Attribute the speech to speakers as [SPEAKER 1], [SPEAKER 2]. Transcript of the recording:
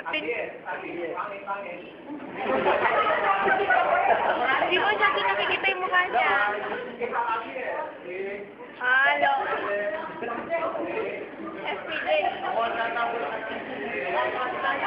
[SPEAKER 1] Hindi mo siya nakikita yung mukha niya. Halo. FPJ.